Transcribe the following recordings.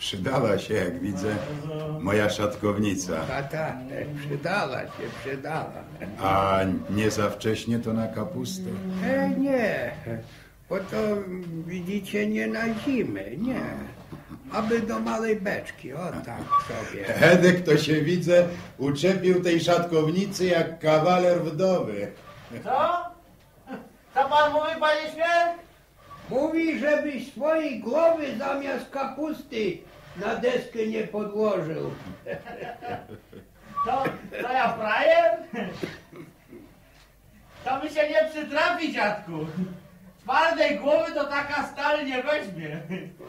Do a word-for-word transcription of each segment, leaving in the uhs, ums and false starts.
przydała się, jak widzę, moja szatkownica. Tata, przydała się, przydała. A nie za wcześnie to na kapustę? E, nie, bo to widzicie nie na zimę, nie. Aby do małej beczki, o tak sobie. Edek to się, widzę, uczepił tej szatkownicy jak kawaler wdowy. Co? Co pan mówi, panie Śmierk? Mówi, żebyś swojej głowy zamiast kapusty na deskę nie podłożył. To, to ja frajer? To mi się nie przytrafi, dziadku. Twardej głowy to taka stal nie weźmie.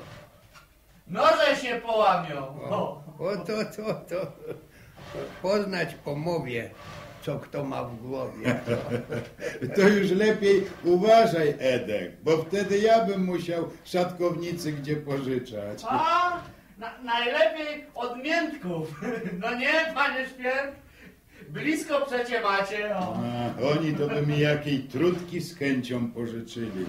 Noże się połamią. O, o to, to, to. Poznać po mowie, co kto ma w głowie. To już lepiej uważaj, Edek, bo wtedy ja bym musiał szatkownicy gdzie pożyczać. A, na, najlepiej od miętków. No nie, panie Śmierk? Blisko przecie macie. O. A, oni to by mi jakiej trutki z chęcią pożyczyli.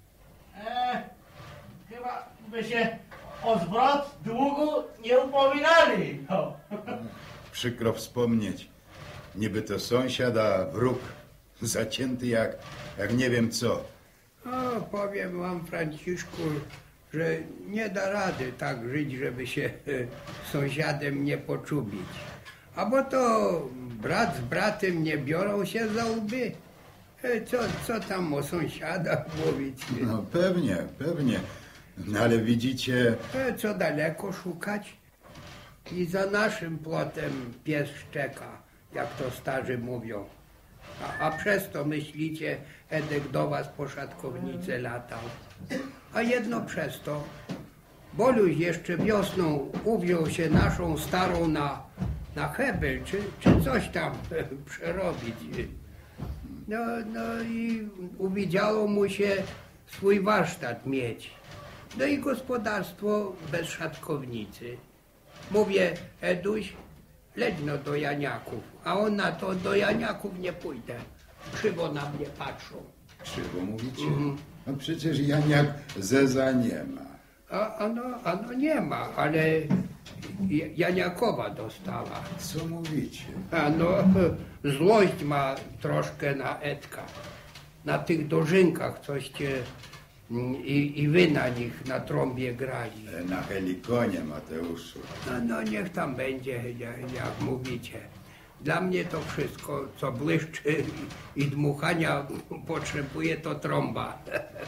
E, chyba by się o zwrot długu nie upominali. O. Przykro wspomnieć, niby to sąsiad, a wróg zacięty jak, jak nie wiem co. O, powiem wam, Franciszku, że nie da rady tak żyć, żeby się z sąsiadem nie poczubić. A bo to brat z bratem nie biorą się za łby. E, Co, co tam o sąsiadach mówić? No pewnie, pewnie. No, ale widzicie, E, Co daleko szukać? I za naszym płotem pies szczeka, jak to starzy mówią. A, a przez to myślicie, Edek do was po szatkownicę latał. A jedno przez to, Boluś jeszcze wiosną uwziął się naszą starą na, na hebel, czy, czy coś tam przerobić. No, no i uwidziało mu się swój warsztat mieć. No i gospodarstwo bez szatkownicy. Mówię, Eduś, leć no do Janiaków, a on na to, do Janiaków nie pójdę. Krzywo na mnie patrzą. krzywo mówicie, Mhm. no przecież Janiak zeza nie ma. A ano, ano nie ma, ale J- Janiakowa dostała. Co mówicie? A no, złość ma troszkę na Edka. Na tych dożynkach coście mm, i, i wy na nich na trąbie grali. Na helikonie, Mateuszu. No, no niech tam będzie, jak, jak mówicie. Dla mnie to wszystko, co błyszczy i, i dmuchania potrzebuje, to trąba.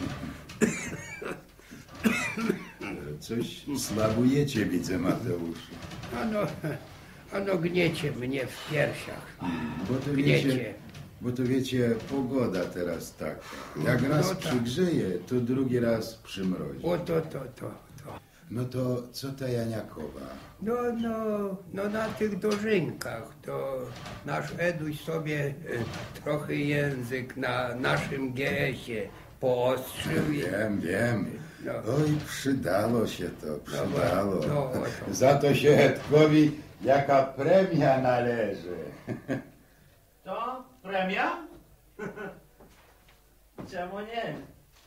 Coś slabujecie, widzę, Mateuszu. Ano, ano gniecie mnie w piersiach. Bo to Gniecie. wiecie, bo to wiecie, pogoda teraz taka. Jak raz No tak. przygrzeje, to drugi raz przymrozi. O to, to, to, to. No to co ta Janiakowa? No, no, no na tych dożynkach to nasz Eduś sobie e, trochę język na naszym G S-ie poostrzył. i- Wiem, wiem. No. Oj, przydało się to, przydało. no, no, to. Za to się Edkowi jaka premia należy. To premia? Czemu nie?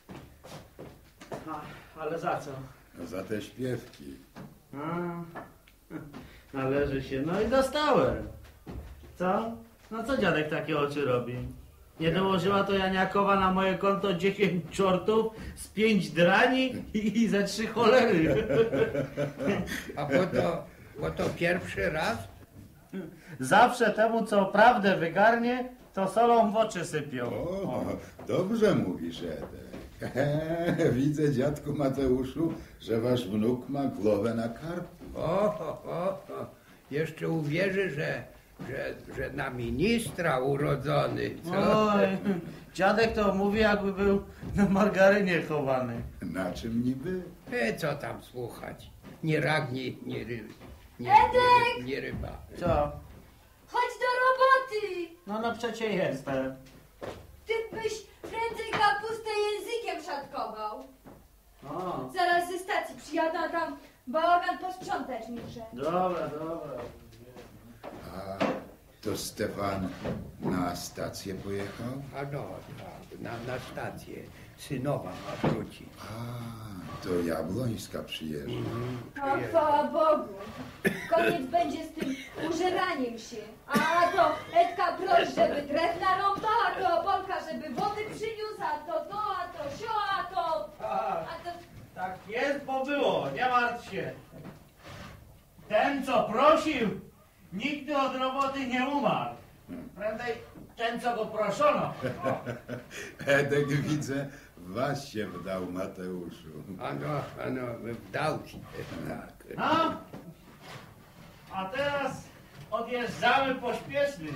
A, ale za co? No za te śpiewki. A, należy się. No i dostałem. Co? No co dziadek takie oczy robi? Nie dołożyła to Janiakowa na moje konto dziesięć czortów z pięć drani i, i ze trzy cholery. A po to, po to pierwszy raz? Zawsze temu, co prawdę wygarnie, to solą w oczy sypią. O, dobrze mówisz, Edek. Widzę, dziadku Mateuszu, że wasz wnuk ma głowę na karku. O, o, o, o. Jeszcze uwierzy, że, że, że na ministra urodzony. Co? Oj, dziadek to mówi, jakby był na margarynie chowany. Na czym niby? E, co tam słuchać? Nie rak, nie, nie, ry, nie, Edek! nie, nie ryba. Co? Chodź do roboty! No no przecie jestem. Ty byś prędzej kapustę językiem szatkował. O, Zaraz ze stacji przyjadę, a tam bałagan posprzątać muszę. dobra, dobra. A To Stefan na stację pojechał? A no, tak, na, na stację. Synowa ma wrócić. A, to Jabłońska przyjeżdża. O, chwała Bogu. Koniec będzie z tym użeraniem się. A to Edka proś, żeby drewna rąbała, a to Opolka, żeby wody przyniósł, a to to, a to sio, a to... A to... Tak jest, bo było, nie martw się. Ten, co prosił, nigdy od roboty nie umarł. Prędzej ten, co go proszono. Edek, widzę, was się wdał, Mateuszu. Ano, ano, wdał się, tak. No, a teraz odjeżdżamy pośpiesznie.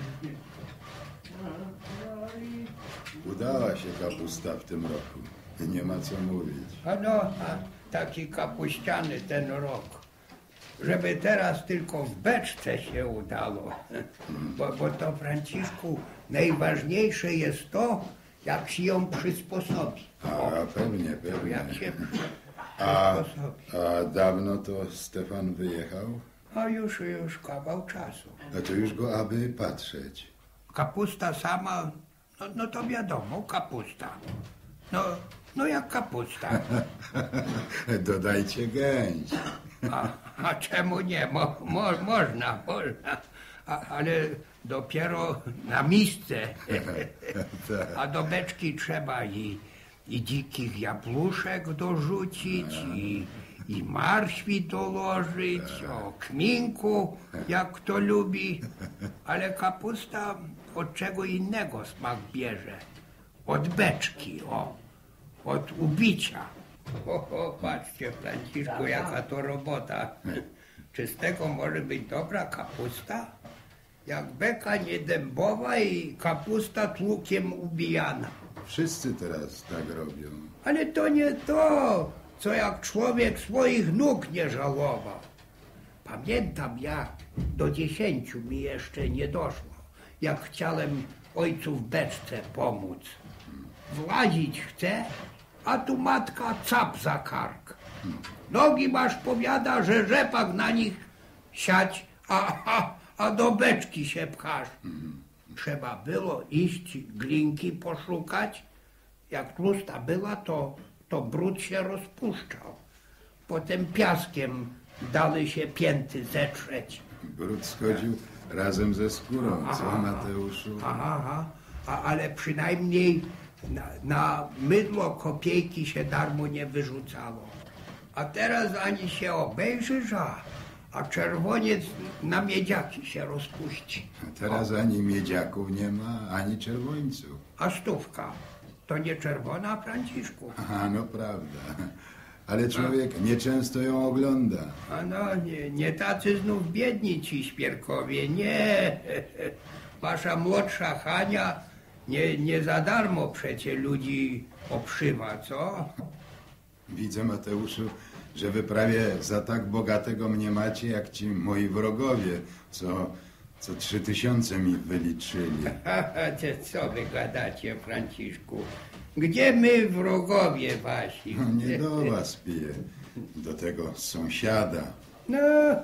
Udała się kapusta w tym roku. Nie ma co mówić. Ano, a taki kapuściany ten rok. Żeby teraz tylko w beczce się udało. Bo, bo to, Franciszku, najważniejsze jest to, jak się ją przysposobi. A pewnie, pewnie. Jak się A, przysposobi. a dawno to Stefan wyjechał? A już, już kawał czasu. A to już go aby patrzeć. Kapusta sama, no, no to wiadomo, kapusta. No, no jak kapusta. Dodajcie gęś. A, a czemu nie? Mo, mo, można, można. A, ale dopiero na misce. A do beczki trzeba i, i dzikich jabłuszek dorzucić, i, i marświ dołożyć, o kminku, jak kto lubi. Ale kapusta od czego innego smak bierze. Od beczki, o. Od ubicia. O, o, patrzcie, Franciszku, jaka to robota. Czy z tego może być dobra kapusta? Jak beka nie dębowa i kapusta tłukiem ubijana. Wszyscy teraz tak robią. Ale to nie to, co jak człowiek swoich nóg nie żałował. Pamiętam ja, do dziesięciu mi jeszcze nie doszło, jak chciałem ojcu w beczce pomóc. Włazić chce, a tu matka cap za kark. Nogi masz, powiada, że rzepak na nich siać, a, a, a do beczki się pchasz. Trzeba było iść, glinki poszukać. Jak tłusta była, to, to brud się rozpuszczał. Potem piaskiem dały się pięty zetrzeć. Brud schodził razem ze skórą, co Mateuszu? Aha, aha. A, ale przynajmniej na, na mydło kopiejki się darmo nie wyrzucało. A teraz ani się obejrzysz, a, a czerwoniec na miedziaki się rozpuści. A teraz ani miedziaków nie ma, ani czerwońców. A stówka to nie czerwona, Franciszku? Aha, no prawda. Ale człowiek nieczęsto ją ogląda. A no, nie, nie tacy znów biedni ci świerkowie, nie. Wasza młodsza Hania nie, nie za darmo przecie ludzi obszywa, co? Widzę, Mateuszu, że wy prawie za tak bogatego mnie macie, jak ci moi wrogowie, co, co trzy tysiące mi wyliczyli. Haha, co wy gadacie, Franciszku? Gdzie my wrogowie wasi? No nie do was piję, do tego sąsiada. No,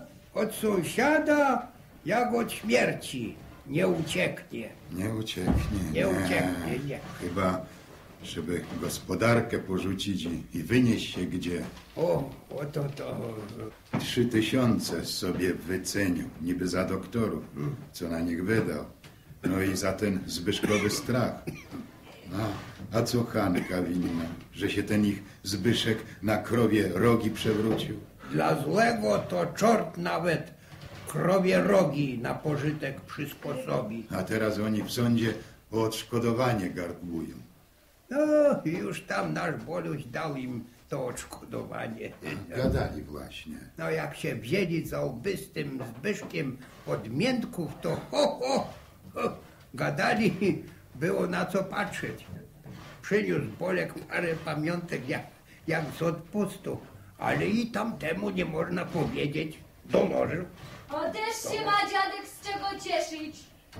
od sąsiada jak od śmierci nie ucieknie. Nie ucieknie. Nie ucieknie, nie. Chyba, żeby gospodarkę porzucić i, i wynieść się gdzie. O, o to to... Trzy tysiące sobie wycenił, niby za doktorów, co na nich wydał. No i za ten Zbyszkowy strach. No, a co Hanka winna, że się ten ich Zbyszek na krowie rogi przewrócił? Dla złego to czort nawet krowie rogi na pożytek przysposobi. A teraz oni w sądzie o odszkodowanie gardłują. No, już tam nasz Boluś dał im to odszkodowanie. Gadali właśnie. No, jak się wzięli za łby z tym Zbyszkiem od miętków, to ho, ho, ho, gadali, było na co patrzeć. Przyniósł Bolek parę pamiątek jak, jak z odpustu, ale i tamtemu nie można powiedzieć, dołożył. O, też się ma dziadek z czego cieszyć.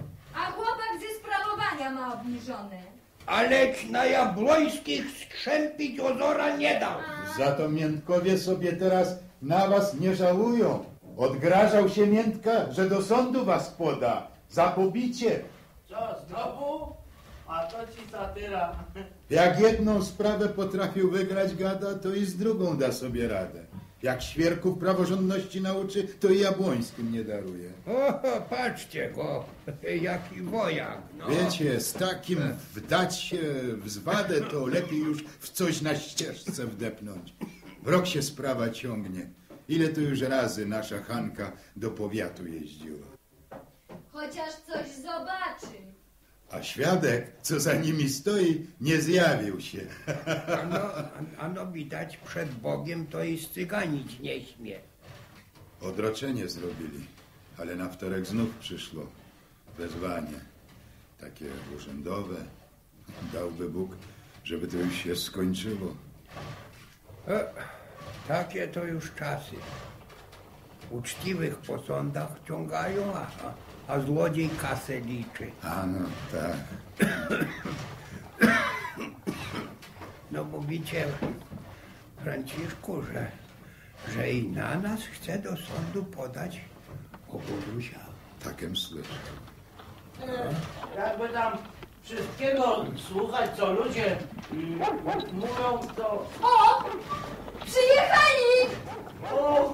A chłopak ze sprawowania ma obniżone. Aleć na Jabłońskich strzępić ozora nie dał. Za to Miętkowie sobie teraz na was nie żałują. Odgrażał się Miętka, że do sądu was poda. Za pobicie. Co, znowu? A to ci satyra. Jak jedną sprawę potrafił wygrać gada, to i z drugą da sobie radę. Jak świerków praworządności nauczy, to i Jabłońskim nie daruje. O, patrzcie go, jaki wojak. No. Wiecie, z takim wdać się w zwadę, to lepiej już w coś na ścieżce wdepnąć. W rok się sprawa ciągnie. Ile to już razy nasza Hanka do powiatu jeździła. Chociaż coś zobaczy. A świadek, co za nimi stoi, nie zjawił się. Ano, ano widać, przed Bogiem to i scyganić nie śmie. Odroczenie zrobili, ale na wtorek znów przyszło wezwanie. Takie urzędowe. Dałby Bóg, żeby to już się skończyło. E, takie to już czasy. Uczciwych po sądach ciągają, a, a złodziej kasę liczy. A no tak. No mówicie, Franciszku, że, że i na nas chce do sądu podać Bogusia. Takem słyszę. Jakby tam wszystkiego słuchać, co ludzie mm, mówią, to... O! Przyjechali! O!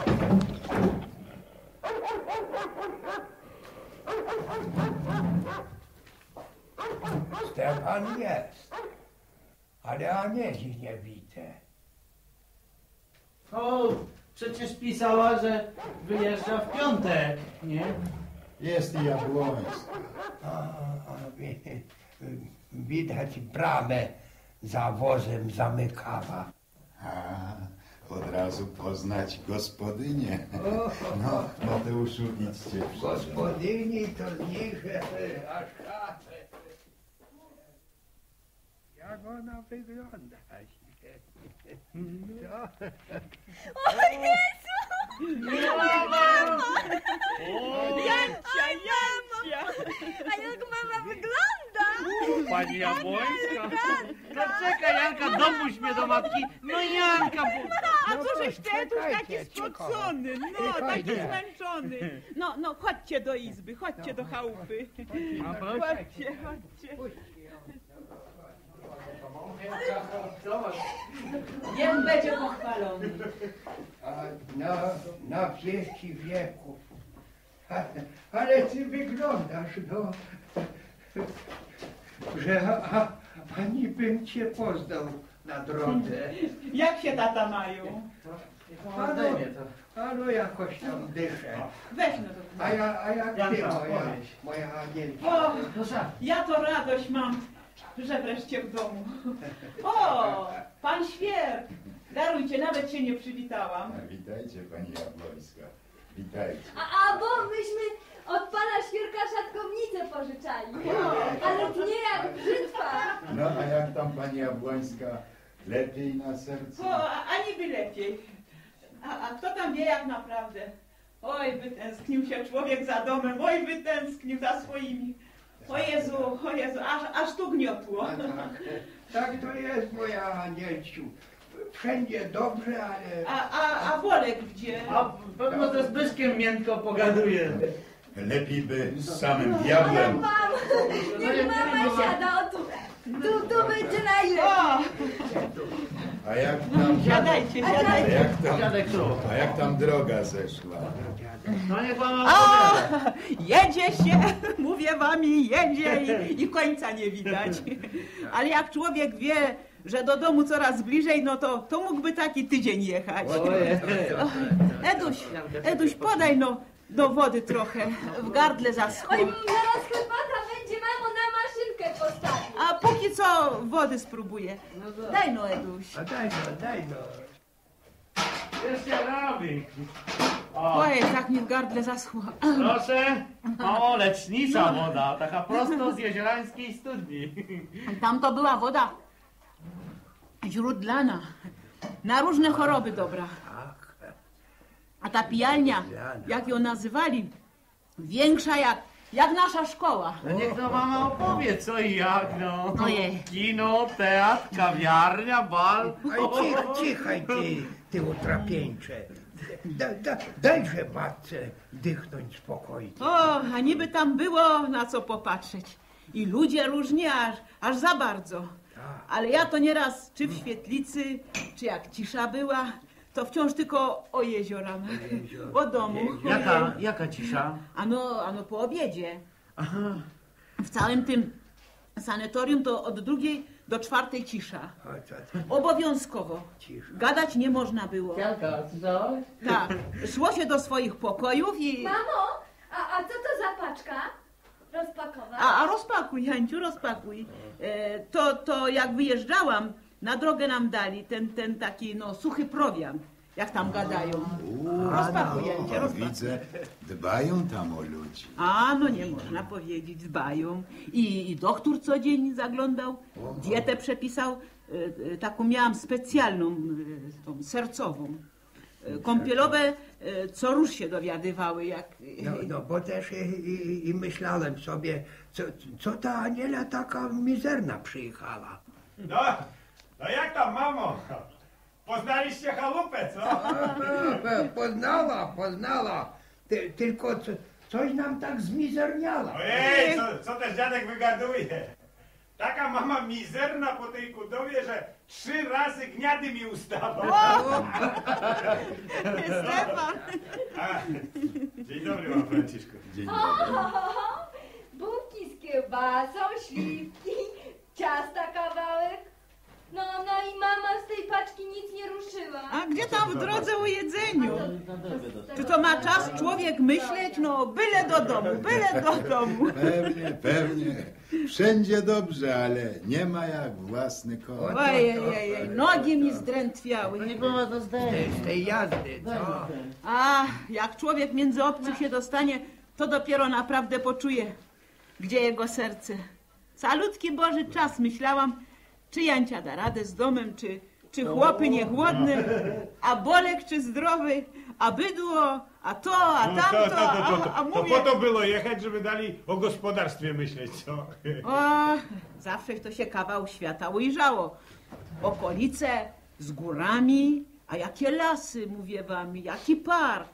Stefan jest, ale Anieli nie widzę. O, przecież pisała, że wyjeżdża w piątek, nie? Jest i Jabłońsk. A, a, wi- widać bramę za wozem zamykała. A, od razu poznać gospodynię. No, Mateuszu, idźcie przed. Gospodyni to z nich aż szafę. Jak ona wygląda? No. O Jezu! Jancia, Jancia! A jak mama wygląda? Pani Jabłońska. No czekaj, Janka, dopuść mnie do matki. No Janka, bo... A No co to żeś ty tu taki czekajcie, cicho. spocony? No, Cicho, taki nie. zmęczony. No, no, chodźcie do izby, chodźcie do chałupy. A proszę. Chodźcie, chodźcie. Jem będzie pochwalony. A na, na wieści wieków. A, ale ty wyglądasz, no, że a, a, ani bym cię poznał na drodze. Jak się tata mają? Ano, ano jakoś tam dyszę. Weź no to. A, ja, a jak ty, Janka, moja, powiedz. moja Anielka? O, ja to radość mam, że wreszcie w domu. O, pan Świerk. Darujcie, nawet się nie przywitałam. Witajcie, pani Jabłońska. Witajcie. A, a bo myśmy od pana Świerka szatkownicę pożyczali. Ale nie jak brzytwa. No, a jak tam pani Jabłońska? Lepiej na sercu? O, a, a niby lepiej. A, a kto tam wie jak naprawdę? Oj, wytęsknił się człowiek za domem, oj, wytęsknił za swoimi. O Jezu, o Jezu, aż, aż tu gniotło. A tak, tak to jest, moja Anielciu. Wszędzie dobrze, ale... A, a, a Wolek gdzie? A pewno ze Zbyszkiem miętko pogaduje. Lepiej by z samym Ale diabłem. mam, niech mama siada, o tu, tu, tu będzie najlepiej. O, A jak tam... siadajcie, A siadajcie. jak tam... Dziadek tu. A jak tam droga zeszła? No niech pan O, opowiada. jedzie się, mówię wam, i jedzie i, i końca nie widać. Ale jak człowiek wie, że do domu coraz bliżej, no to, to mógłby taki tydzień jechać. Ojej. Eduś, Eduś, podaj no do wody trochę, w gardle zaschło. Oj, zaraz herbata będzie, mamo, na maszynkę postawić. A póki co wody spróbuję. Daj no, Eduś. A daj no, daj no. Jeszcze robi. O, Ojej, tak mi w gardle zaschło. proszę. O, lecznicza woda. Taka prosto z jeziorańskiej studni. Tam to była woda źródlana, na różne choroby dobra. Tak. A ta pijalnia, jak ją nazywali, większa jak, jak nasza szkoła. No niech no mama opowie co i jak, no. Ojej. Kino, teatr, kawiarnia, bal. Aj, cich, cichaj ty, ty utrapieńcze. Da, da, dajże matce dychnąć spokojnie. O, a niby tam było na co popatrzeć. I ludzie różni, aż, aż za bardzo. Ale ja to nieraz, czy w świetlicy, czy jak cisza była, to wciąż tylko o jeziora, o domu. Jaka, jaka cisza? Ano, ano po obiedzie. W całym tym sanatorium to od drugiej do czwartej cisza. O, co ty? Obowiązkowo. Cisza. Gadać nie można było. Jaka, słyszałeś? Tak, szło się do swoich pokojów i... Mamo, a, a co to za paczka? Rozpakować? A, a rozpakuj, Janciu, rozpakuj. E, to, to jak wyjeżdżałam, na drogę nam dali ten, ten taki, no, suchy prowiant, jak tam gadają. Rozpakuj, Janciu, O, rozpakuj. widzę, dbają tam o ludzi. A, no nie można powiedzieć, dbają. I, i doktor co dzień zaglądał, dietę przepisał. E, e, taką miałam specjalną, e, tą sercową. E, Kąpielowe e, co róż się dowiadywały, jak... No, no bo też i, i, i myślałem sobie, co, co ta Aniela taka mizerna przyjechała. No, no jak tam, mamo? Poznaliście chałupę, co? Poznała, poznała. Ty, tylko co, coś nam tak zmizerniała. Ojej, co, co też dziadek wygaduje? Taka mama mizerna po tej kudowie, że trzy razy gniady mi ustawał. Stefan! A, dzień dobry, mam Franciszku. Dzień O, dobry. ho, ho, ho. Bułki z kiełbasą, śliwki, ciasta kawałek. No, no i mama z tej paczki nic nie ruszyła. A gdzie tam w drodze o jedzeniu? Na drogę dostał. Czy to ma czas człowiek myśleć? No, byle do domu, byle do domu. Pewnie, pewnie. Wszędzie dobrze, ale nie ma jak własny koń. Ojej, ojej, nogi mi zdrętwiały. Niech mama to zdejmie. Z tej jazdy, co? A, jak człowiek między obcych się dostanie, to dopiero naprawdę poczuje, gdzie jego serce. Calutki Boży czas myślałam, czy Jancia da radę z domem, czy, czy chłopy niechłodne, a Bolek czy zdrowy, a bydło, a to, a No, tamto, to, to, to, a, to, a to mówię... po to było jechać, żeby dali o gospodarstwie myśleć, co? O, zawsze to się kawał świata ujrzało. Okolice z górami, a jakie lasy, mówię wam, jaki park.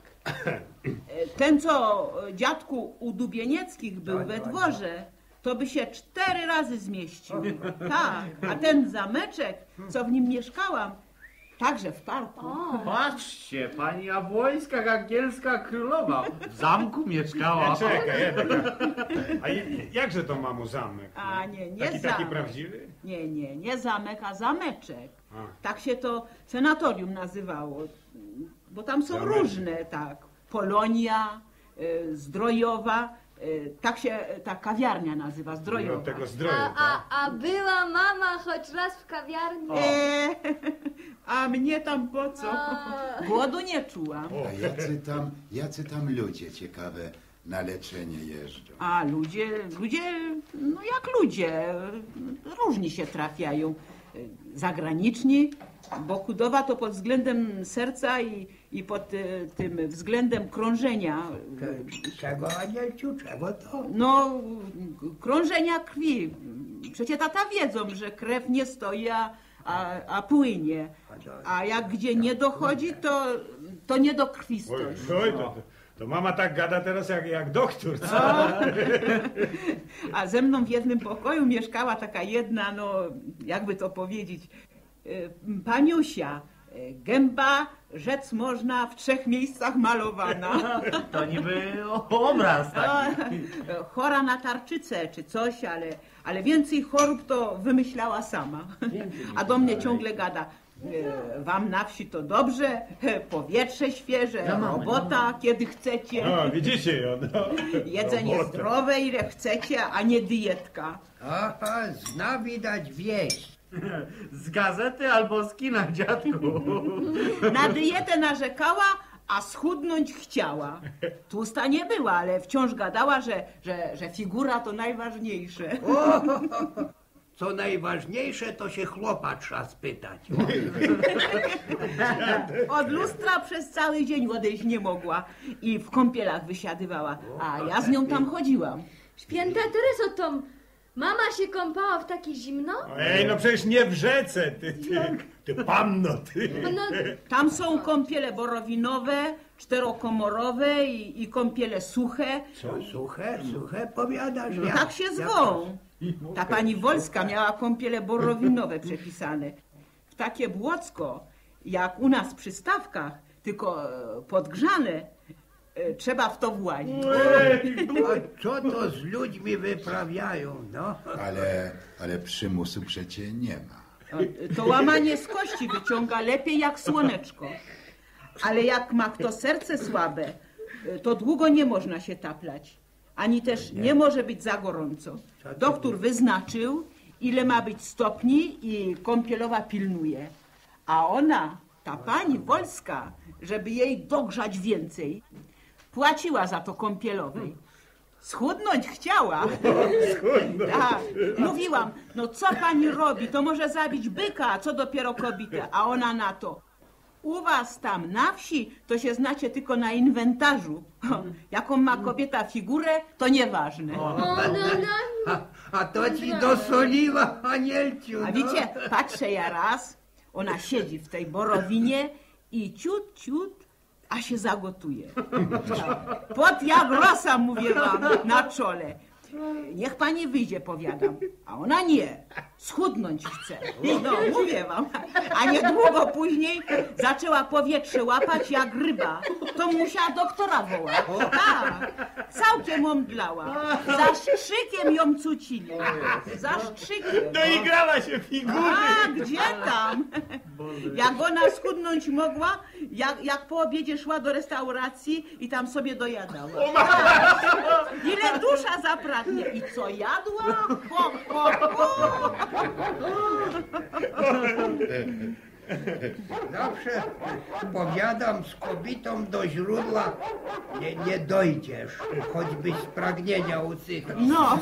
Ten, co dziadku u Dubienieckich był we dworze, to by się cztery razy zmieścił. Tak, a ten zameczek, co w nim mieszkałam, także w parku. Patrzcie, pani Jabłońska, angielska królowa w zamku mieszkała. Czekaj, a je- jakże to, mamo, zamek? no? A nie, nie Taki, taki zamek. prawdziwy? Nie, nie, nie zamek, a zameczek. A. Tak się to sanatorium nazywało, bo tam są Zameczek. różne, tak. Polonia, y, Zdrojowa, y, tak się ta kawiarnia nazywa, No, Zdrojowa. tego zdroju, A, tak? a, a była mama choć raz w kawiarni? Eee, a mnie tam po co? A. Głodu nie czułam. A jacy tam, jacy tam ludzie ciekawe na leczenie jeżdżą? A ludzie, ludzie, no jak ludzie, różni się trafiają. Zagraniczni, bo Kudowa to pod względem serca i, i pod y, tym względem krążenia, Cze- Czego, Anielciu, czego to? no krążenia krwi. Przecież tata wiedzą, że krew nie stoi, a, a, a płynie. A jak gdzie nie dochodzi, to, to nie do krwi Oj, stoi. oj, to, to, to mama tak gada teraz jak, jak doktor, co? A ze mną w jednym pokoju mieszkała taka jedna, no jakby to powiedzieć, y, paniusia. y, Gęba, rzec można, w trzech miejscach malowana. To niby obraz taki. A, chora na tarczycę czy coś, ale, ale więcej chorób to wymyślała sama. A do mnie ciągle gada. y, Wam na wsi to dobrze, powietrze świeże, Za mamę, robota kiedy chcecie. No, widzicie ją, no. Jedzenie Robota. zdrowe, ile chcecie, a nie dietka. Aha, zna widać wieść. Z gazety albo z kina, dziadku. Na dietę narzekała, a schudnąć chciała. Tłusta nie była, ale wciąż gadała, że, że, że figura to najważniejsze. O, co najważniejsze, to się chłopa trzeba spytać. Od lustra przez cały dzień odejść nie mogła i w kąpielach wysiadywała, a ja z nią tam chodziłam. Święta Tereso, to Mama się kąpała w takie zimno? Ej, no przecież nie w rzece, ty, ty, ty panno, ty. No, Tam są kąpiele borowinowe, czterokomorowe i, i kąpiele suche. Co, suche, suche powiadasz? No Jak- tak się jak- zwą. Ta pani Wolska miała kąpiele borowinowe przepisane. W takie błocko, jak u nas przy stawkach, tylko e, podgrzane, e, trzeba w to włazić. A co to z ludźmi wyprawiają, no? Ale, ale przymusu przecie nie ma. To łamanie z kości wyciąga lepiej jak słoneczko. Ale jak ma kto serce słabe, to długo nie można się taplać. Ani też nie może być za gorąco. Doktor wyznaczył, ile ma być stopni i kąpielowa pilnuje. A ona, ta pani Wolska, żeby jej dogrzać więcej, płaciła za to kąpielowej. Schudnąć chciała. Tak, mówiłam, no co pani robi, to może zabić byka, a co dopiero kobietę. A ona na to, u was tam na wsi, to się znacie tylko na inwentarzu. Jaką ma kobieta figurę, to nieważne. o, no, no. A, a to ci dosoliła, Anielciu, no. A wiecie, patrzę ja raz, ona siedzi w tej borowinie i ciut, ciut, a się zagotuje. Pot jak rosa, mówię wam, na czole. Niech pani wyjdzie, powiadam. A ona nie. Schudnąć chce. No, mówię wam. A niedługo później zaczęła powietrze łapać jak ryba. To musiała doktora wołać. Tak. Całkiem omdlała. Za szczykiem ją cucili. Za szczykiem. No i grała się figury. A, gdzie tam? Jak ona schudnąć mogła, jak, jak po obiedzie szła do restauracji i tam sobie dojadała. Ile dusza zapragnie. I co jadła? Ho, ho, ho. Zawsze powiadam, z kobietą do źródła nie, nie dojdziesz, choćbyś z pragnienia usychał. No.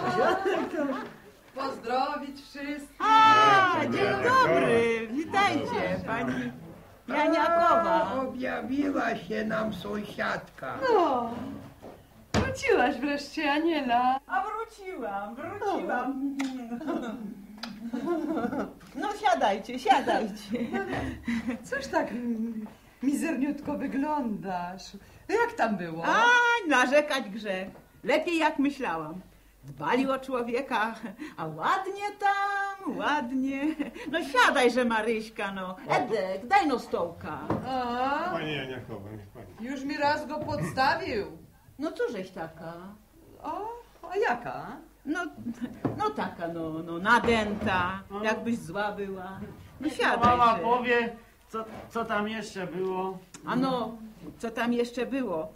Pozdrowić wszystkich. A, dzień dobry. Witajcie, pani Janiakowa. Objawiła się nam sąsiadka. No, wróciłaś wreszcie, Aniela. A wróciłam, wróciłam. No siadajcie, siadajcie. Coś tak mm, mizerniutko wyglądasz. Jak tam było? A, narzekać grzech. Lepiej jak myślałam. Dbali o człowieka, a ładnie tam, ładnie. No siadajże, Maryśka, no. Edek, daj no stołka. A, Pani Janiakowa, niech pani. już mi raz go podstawił. No cóżeś taka? O, a jaka? No, no taka, no, no nadęta, jakbyś zła była. No Mama siadajże. powie, co, co tam jeszcze było. A no, co tam jeszcze było?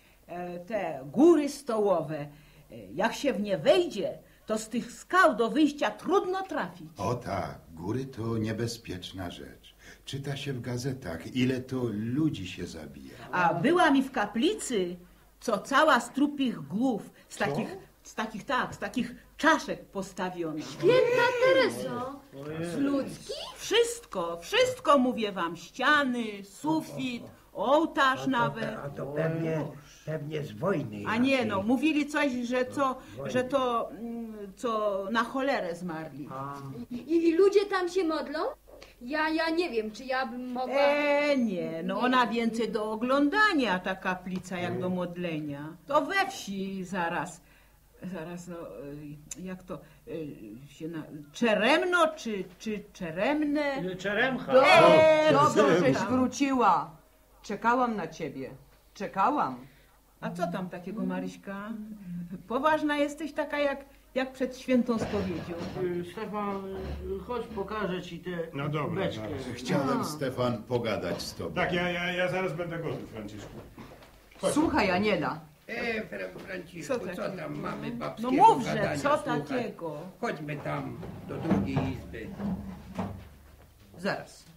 E, te góry stołowe. E, jak się w nie wejdzie, to z tych skał do wyjścia trudno trafić. O tak, góry to niebezpieczna rzecz. Czyta się w gazetach, ile to ludzi się zabija. A była mi w kaplicy, co cała z trupich głów, z takich, z takich, tak, z takich czaszek postawiona. Święta Tereso, z ludzkich? Wszystko, wszystko mówię wam, ściany, sufit, ołtarz nawet. A to pewnie, pewnie z wojny. A nie, jakiej. no, mówili coś, że to, że to, mm, co na cholerę zmarli. I, I ludzie tam się modlą? Ja, ja nie wiem, czy ja bym mogła... E, nie, no ona więcej do oglądania, ta kaplica, jak do modlenia. To we wsi zaraz, zaraz, no, y, jak to y, się na... Czeremno, czy, czy czeremne? Czeremcha. E, Dobrze, żeś tam. wróciła. Czekałam na ciebie. Czekałam. A co tam takiego, Maryśka? Poważna jesteś taka, jak, jak przed świętą spowiedzią. Y, Stefan, y, chodź pokażę ci tę No dobra, beczkę. zaraz. Chciałem, Stefan, pogadać z tobą. Tak, ja, ja, ja zaraz będę gotów, Franciszku. Chodź. Słuchaj, Aniela. E, Fra- Franciszku, Co co, takiego? tam mamy No babskiego mówże, gadania co słuchać? takiego? Chodźmy tam, do drugiej izby. Zaraz.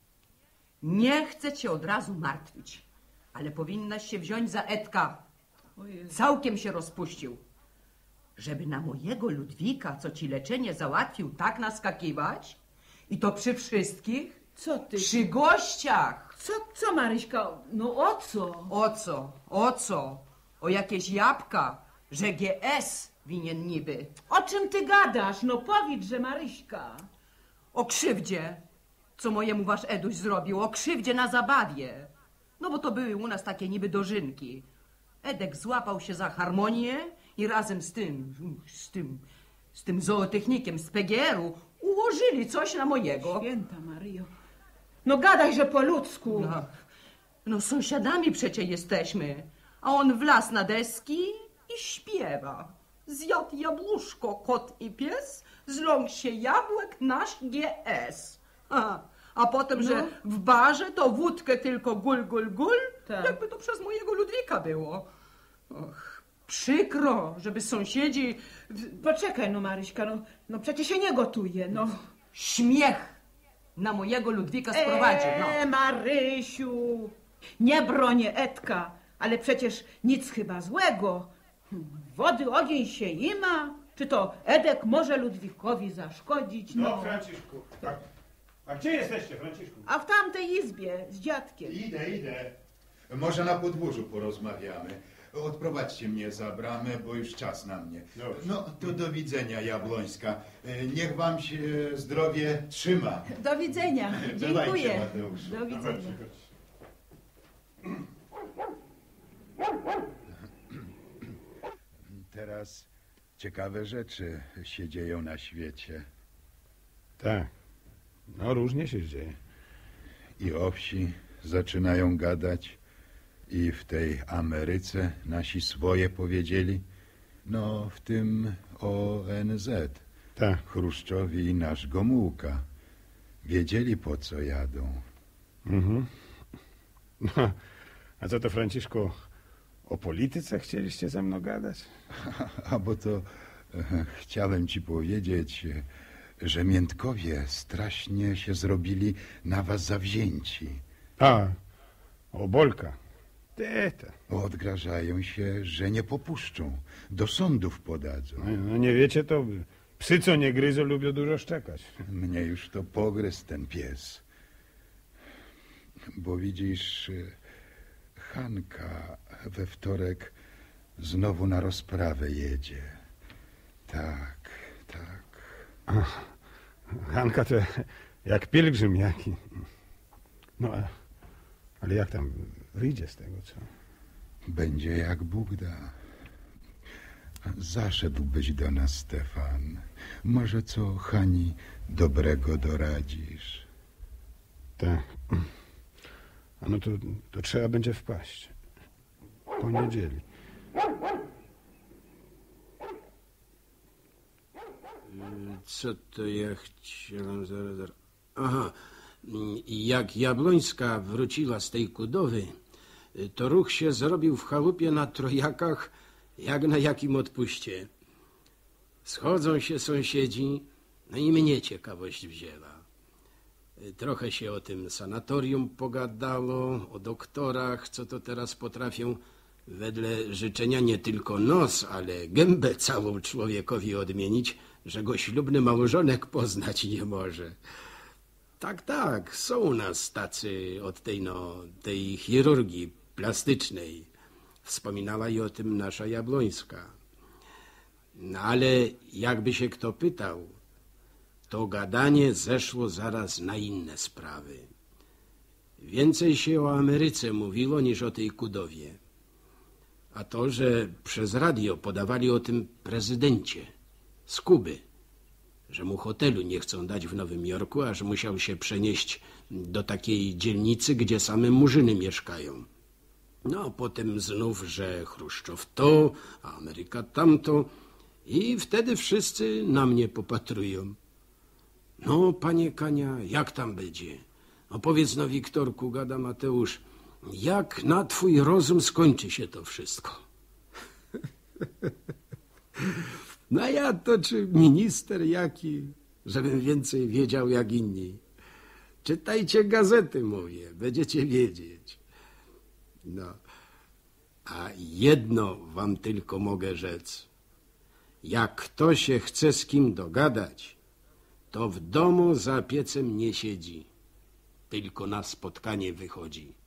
Nie chcę cię od razu martwić, ale powinnaś się wziąć za Edka. O Jezu. Całkiem się rozpuścił. Żeby na mojego Ludwika, co ci leczenie załatwił, tak naskakiwać? I to przy wszystkich? Co ty? Przy gościach. Co, co, Maryśka? No o co? O co? O co? O jakieś jabłka, że G S winien niby? O czym ty gadasz? No powiedz, że Maryśka. O krzywdzie, co mojemu wasz Eduś zrobił, o krzywdzie na zabawie. No bo to były u nas takie niby dożynki. Edek złapał się za harmonię i razem z tym, z tym, z tym zootechnikiem z P G R-u ułożyli coś na mojego. Święta Maryjo. No gadaj, że po ludzku. No, no sąsiadami przecie jesteśmy, a on wlazł na deski i śpiewa. Zjadł jabłuszko kot i pies, zląkł się jabłek nasz G S. A, a potem, No. że w barze to wódkę tylko gul, gul, gul, Tak. jakby to przez mojego Ludwika było. Och, przykro, żeby sąsiedzi... Poczekaj, no Maryśka, no, no przecież się nie gotuje, no. Śmiech na mojego Ludwika sprowadził, no. Eee, Marysiu, nie bronię Edka, ale przecież nic chyba złego. Wody ogień się ima. Czy to Edek może Ludwikowi zaszkodzić? No, No. Franciszku. A, a gdzie jesteście, Franciszku? A w tamtej izbie z dziadkiem. Idę, idę. Może na podwórzu porozmawiamy. Odprowadźcie mnie za bramę, bo już czas na mnie. Dobrze. No, to do widzenia, Jabłońska. Niech wam się zdrowie trzyma. Do widzenia. Bywajcie, Dziękuję. Mateuszu. Do A, widzenia. chodźcie, chodźcie. Teraz ciekawe rzeczy się dzieją na świecie. Tak. No, różnie się dzieje. I o wsi zaczynają gadać, i w tej Ameryce nasi swoje powiedzieli. No, w tym O N Z. Tak. Chruszczowi i nasz Gomułka. Wiedzieli, po co jadą. Mhm. No, a co to, Franciszku, o polityce chcieliście ze mną gadać? A bo to e, chciałem ci powiedzieć, e, że Miętkowie strasznie się zrobili na was zawzięci. A, o Bolka. Te, te. Odgrażają się, że nie popuszczą. Do sądów podadzą. No, no nie wiecie, to psy, co nie gryzą, lubią dużo szczekać. Mnie już to pogryzł ten pies. Bo widzisz, e, Hanka we wtorek znowu na rozprawę jedzie. Tak, tak. Hanka to jak pielgrzym jaki. No, a- ale jak tam wyjdzie z tego, co? Będzie jak Bóg da. Zaszedłbyś do nas, Stefan. Może co Hani dobrego doradzisz. Tak. A no to, to trzeba będzie wpaść. Po niedzieli. Co to ja chciałem zaraz... zaraz. Aha, jak Jabłońska wróciła z tej Kudowy, to ruch się zrobił w chałupie na Trojakach, jak na jakim odpuście. Schodzą się sąsiedzi, no i mnie ciekawość wzięła. Trochę się o tym sanatorium pogadało, o doktorach, co to teraz potrafią wedle życzenia nie tylko nos, ale gębę całą człowiekowi odmienić, że go ślubny małżonek poznać nie może. Tak, tak, są u nas tacy od tej, no, tej chirurgii plastycznej. Wspominała i o tym nasza Jabłońska. No ale jakby się kto pytał, to gadanie zeszło zaraz na inne sprawy. Więcej się o Ameryce mówiło niż o tej Kudowie. A to, że przez radio podawali o tym prezydencie z Kuby, że mu hotelu nie chcą dać w Nowym Jorku, aż musiał się przenieść do takiej dzielnicy, gdzie same murzyny mieszkają. No, a potem znów, że Chruszczow to, a Ameryka tamto i wtedy wszyscy na mnie popatrują. No, panie Kania, jak tam będzie? No powiedz no, Wiktorku, gada Mateusz, jak na twój rozum skończy się to wszystko? No ja to czy minister jaki, żebym więcej wiedział jak inni. Czytajcie gazety, mówię, będziecie wiedzieć. No, a jedno wam tylko mogę rzec. Jak kto się chce z kim dogadać, to w domu za piecem nie siedzi, tylko na spotkanie wychodzi.